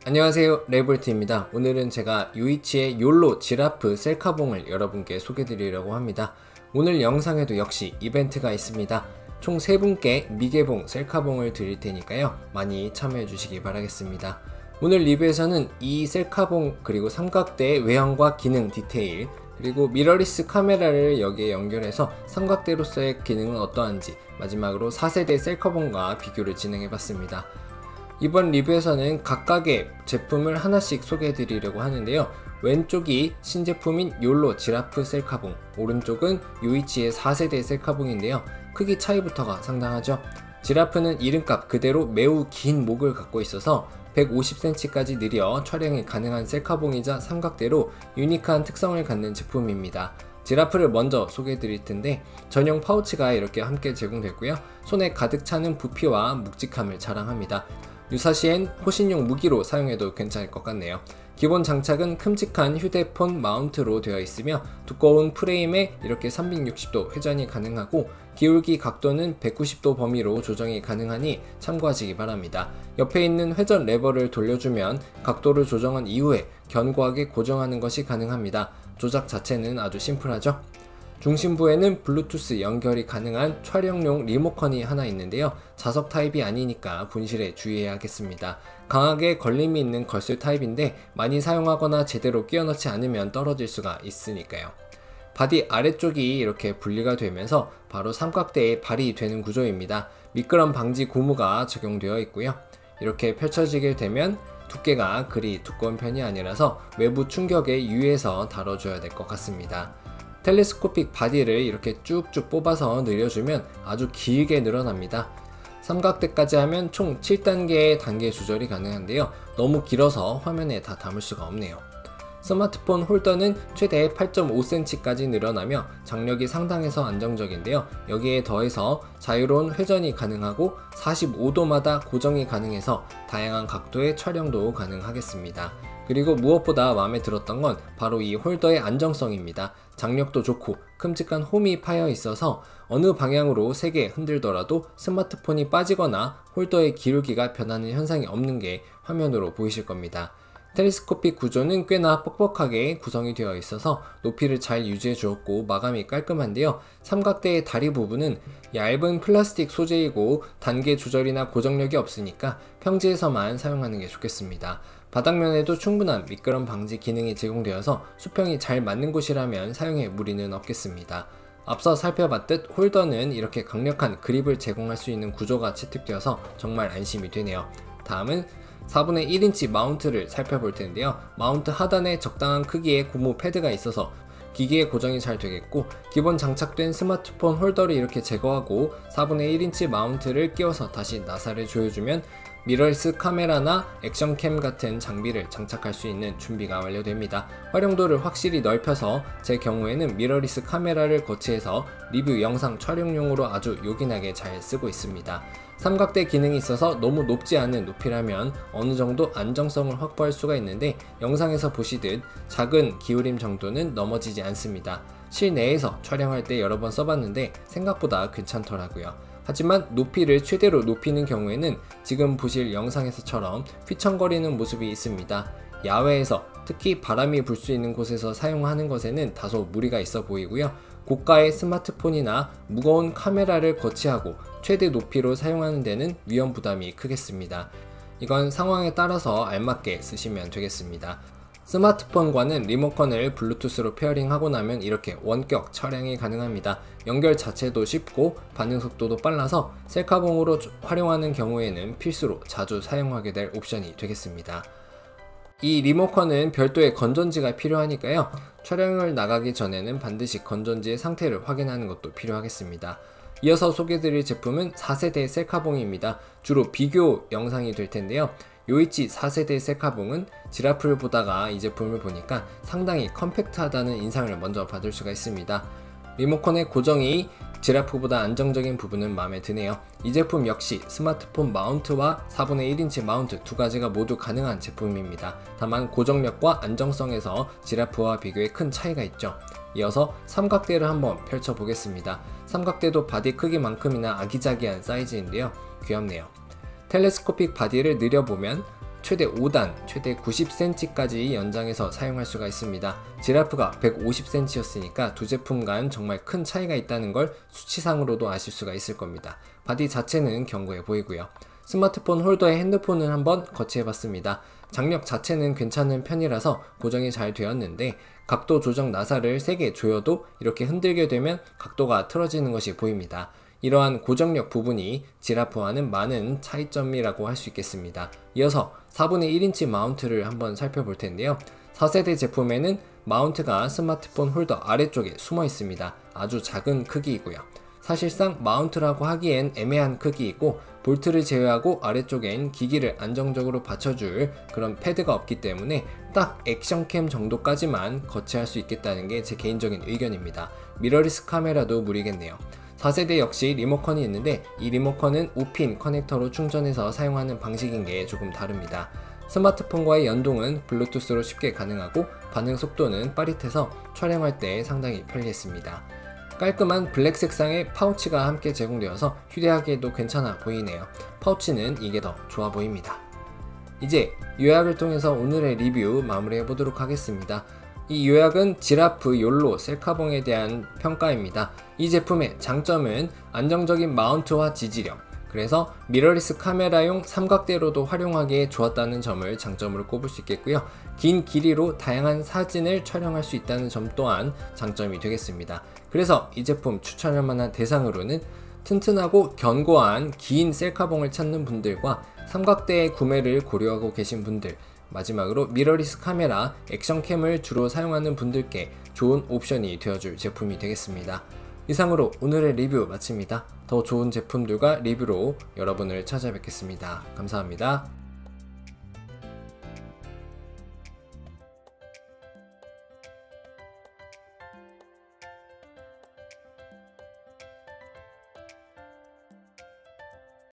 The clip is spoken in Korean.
안녕하세요, 레이볼트입니다. 오늘은 제가 유이치의 욜로 지라프 셀카봉을 여러분께 소개드리려고 합니다. 오늘 영상에도 역시 이벤트가 있습니다. 총 3분께 미개봉 셀카봉을 드릴 테니까요, 많이 참여해 주시기 바라겠습니다. 오늘 리뷰에서는 이 셀카봉 그리고 삼각대의 외형과 기능 디테일, 그리고 미러리스 카메라를 여기에 연결해서 삼각대로서의 기능은 어떠한지, 마지막으로 4세대 셀카봉과 비교를 진행해 봤습니다. 이번 리뷰에서는 각각의 제품을 하나씩 소개해 드리려고 하는데요, 왼쪽이 신제품인 욜로 지라프 셀카봉, 오른쪽은 유이치의 4세대 셀카봉인데요, 크기 차이부터가 상당하죠. 지라프는 이름값 그대로 매우 긴 목을 갖고 있어서 150cm까지 느려 촬영이 가능한 셀카봉이자 삼각대로 유니크한 특성을 갖는 제품입니다. 지라프를 먼저 소개해 드릴 텐데, 전용 파우치가 이렇게 함께 제공됐고요, 손에 가득 차는 부피와 묵직함을 자랑합니다. 유사시엔 호신용 무기로 사용해도 괜찮을 것 같네요. 기본 장착은 큼직한 휴대폰 마운트로 되어 있으며 두꺼운 프레임에 이렇게 360도 회전이 가능하고 기울기 각도는 190도 범위로 조정이 가능하니 참고하시기 바랍니다. 옆에 있는 회전 레버를 돌려주면 각도를 조정한 이후에 견고하게 고정하는 것이 가능합니다. 조작 자체는 아주 심플하죠? 중심부에는 블루투스 연결이 가능한 촬영용 리모컨이 하나 있는데요, 자석 타입이 아니니까 분실에 주의해야겠습니다. 강하게 걸림이 있는 걸쇠 타입인데 많이 사용하거나 제대로 끼워 넣지 않으면 떨어질 수가 있으니까요. 바디 아래쪽이 이렇게 분리가 되면서 바로 삼각대에 발이 되는 구조입니다. 미끄럼 방지 고무가 적용되어 있고요, 이렇게 펼쳐지게 되면 두께가 그리 두꺼운 편이 아니라서 외부 충격에 유의해서 다뤄줘야 될 것 같습니다. 텔레스코픽 바디를 이렇게 쭉쭉 뽑아서 늘려주면 아주 길게 늘어납니다. 삼각대까지 하면 총 7단계의 단계 조절이 가능한데요, 너무 길어서 화면에 다 담을 수가 없네요. 스마트폰 홀더는 최대 8.5cm까지 늘어나며 장력이 상당해서 안정적인데요, 여기에 더해서 자유로운 회전이 가능하고 45도마다 고정이 가능해서 다양한 각도의 촬영도 가능하겠습니다. 그리고 무엇보다 마음에 들었던 건 바로 이 홀더의 안정성입니다. 장력도 좋고 큼직한 홈이 파여 있어서 어느 방향으로 세게 흔들더라도 스마트폰이 빠지거나 홀더의 기울기가 변하는 현상이 없는 게 화면으로 보이실 겁니다. 텔레스코픽 구조는 꽤나 뻑뻑하게 구성이 되어 있어서 높이를 잘 유지해 주었고 마감이 깔끔한데요, 삼각대의 다리 부분은 얇은 플라스틱 소재이고 단계 조절이나 고정력이 없으니까 평지에서만 사용하는 게 좋겠습니다. 바닥면에도 충분한 미끄럼 방지 기능이 제공되어서 수평이 잘 맞는 곳이라면 사용에 무리는 없겠습니다. 앞서 살펴봤듯 홀더는 이렇게 강력한 그립을 제공할 수 있는 구조가 채택되어서 정말 안심이 되네요. 다음은 4분의 1인치 마운트를 살펴볼 텐데요, 마운트 하단에 적당한 크기의 고무 패드가 있어서 기기에 고정이 잘 되겠고, 기본 장착된 스마트폰 홀더를 이렇게 제거하고 4분의 1인치 마운트를 끼워서 다시 나사를 조여주면 미러리스 카메라나 액션캠 같은 장비를 장착할 수 있는 준비가 완료됩니다. 활용도를 확실히 넓혀서 제 경우에는 미러리스 카메라를 거치해서 리뷰 영상 촬영용으로 아주 요긴하게 잘 쓰고 있습니다. 삼각대 기능이 있어서 너무 높지 않은 높이라면 어느 정도 안정성을 확보할 수가 있는데, 영상에서 보시듯 작은 기울임 정도는 넘어지지 않습니다. 실내에서 촬영할 때 여러 번 써봤는데 생각보다 괜찮더라고요. 하지만 높이를 최대로 높이는 경우에는 지금 보실 영상에서처럼 휘청거리는 모습이 있습니다. 야외에서 특히 바람이 불 수 있는 곳에서 사용하는 것에는 다소 무리가 있어 보이고요, 고가의 스마트폰이나 무거운 카메라를 거치하고 최대 높이로 사용하는 데는 위험 부담이 크겠습니다. 이건 상황에 따라서 알맞게 쓰시면 되겠습니다. 스마트폰과는 리모컨을 블루투스로 페어링하고 나면 이렇게 원격 촬영이 가능합니다. 연결 자체도 쉽고 반응 속도도 빨라서 셀카봉으로 활용하는 경우에는 필수로 자주 사용하게 될 옵션이 되겠습니다. 이 리모컨은 별도의 건전지가 필요하니까요, 촬영을 나가기 전에는 반드시 건전지의 상태를 확인하는 것도 필요하겠습니다. 이어서 소개해드릴 제품은 4세대 셀카봉입니다. 주로 비교 영상이 될 텐데요, 요이치 4세대 셀카봉은 지라프를 보다가 이 제품을 보니까 상당히 컴팩트하다는 인상을 먼저 받을 수가 있습니다. 리모컨의 고정이 지라프보다 안정적인 부분은 마음에 드네요. 이 제품 역시 스마트폰 마운트와 4분의 1인치 마운트 두 가지가 모두 가능한 제품입니다. 다만 고정력과 안정성에서 지라프와 비교해 큰 차이가 있죠. 이어서 삼각대를 한번 펼쳐 보겠습니다. 삼각대도 바디 크기만큼이나 아기자기한 사이즈인데요, 귀엽네요. 텔레스코픽 바디를 늘려보면 최대 5단, 최대 90cm까지 연장해서 사용할 수가 있습니다. 지라프가 150cm였으니까 두 제품 간 정말 큰 차이가 있다는 걸 수치상으로도 아실 수가 있을 겁니다. 바디 자체는 견고해 보이고요. 스마트폰 홀더에 핸드폰을 한번 거치해봤습니다. 장력 자체는 괜찮은 편이라서 고정이 잘 되었는데 각도 조정 나사를 3개 조여도 이렇게 흔들게 되면 각도가 틀어지는 것이 보입니다. 이러한 고정력 부분이 지라프와는 많은 차이점이라고 할 수 있겠습니다. 이어서 4분의 1인치 마운트를 한번 살펴볼 텐데요. 4세대 제품에는 마운트가 스마트폰 홀더 아래쪽에 숨어 있습니다. 아주 작은 크기이고요. 사실상 마운트라고 하기엔 애매한 크기이고 볼트를 제외하고 아래쪽엔 기기를 안정적으로 받쳐줄 그런 패드가 없기 때문에 딱 액션캠 정도까지만 거치할 수 있겠다는 게 제 개인적인 의견입니다. 미러리스 카메라도 무리겠네요. 4세대 역시 리모컨이 있는데 이 리모컨은 5핀 커넥터로 충전해서 사용하는 방식인 게 조금 다릅니다. 스마트폰과의 연동은 블루투스로 쉽게 가능하고 반응 속도는 빠릿해서 촬영할 때 상당히 편리했습니다. 깔끔한 블랙 색상의 파우치가 함께 제공되어서 휴대하기에도 괜찮아 보이네요. 파우치는 이게 더 좋아 보입니다. 이제 요약을 통해서 오늘의 리뷰 마무리해 보도록 하겠습니다. 이 요약은 지라프 욜로 셀카봉에 대한 평가입니다. 이 제품의 장점은 안정적인 마운트와 지지력, 그래서 미러리스 카메라용 삼각대로도 활용하기에 좋았다는 점을 장점으로 꼽을 수 있겠고요. 긴 길이로 다양한 사진을 촬영할 수 있다는 점 또한 장점이 되겠습니다. 그래서 이 제품 추천할 만한 대상으로는 튼튼하고 견고한 긴 셀카봉을 찾는 분들과 삼각대의 구매를 고려하고 계신 분들, 마지막으로 미러리스 카메라, 액션캠을 주로 사용하는 분들께 좋은 옵션이 되어줄 제품이 되겠습니다. 이상으로 오늘의 리뷰 마칩니다. 더 좋은 제품들과 리뷰로 여러분을 찾아뵙겠습니다. 감사합니다.